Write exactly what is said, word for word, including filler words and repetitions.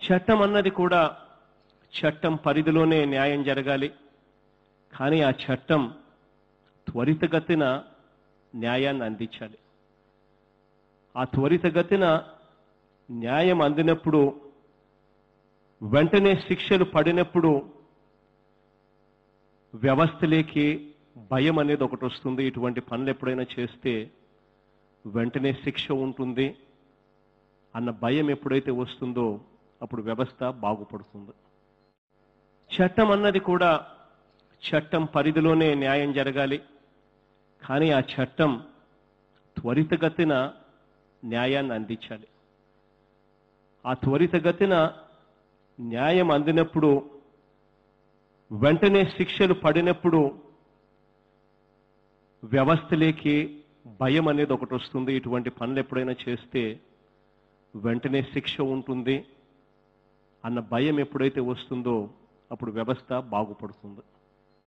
చట్టం అన్నది కూడా చట్టం పరిధిలోనే న్యాయం జరగాలి. కానీ ఆ చట్టం త్వరితగతిన న్యాయాన్ని అందించాలి. ఆ త్వరితగతిన న్యాయం అందినప్పుడు, వెంటనే శిక్షలు పడినప్పుడు వ్యవస్థలోకి భయం అనేది ఒకటి వస్తుంది. ఇటువంటి పనులు ఎప్పుడైనా చేస్తే వెంటనే శిక్ష ఉంటుంది అన్న భయం ఎప్పుడైతే వస్తుందో అప్పుడు వ్యవస్థ బాగుపడుతుంది. చట్టం అన్నది కూడా చట్టం పరిధిలోనే న్యాయం జరగాలి. కానీ ఆ చట్టం త్వరితగతిన న్యాయాన్ని అందించాలి. ఆ త్వరితగతిన న్యాయం అందినప్పుడు, వెంటనే శిక్షలు పడినప్పుడు వ్యవస్థలోకి భయం అనేది ఒకటి వస్తుంది. ఇటువంటి పనులు ఎప్పుడైనా చేస్తే వెంటనే శిక్ష ఉంటుంది అన్న భయం ఎప్పుడైతే వస్తుందో అప్పుడు వ్యవస్థ బాగుపడుతుంది.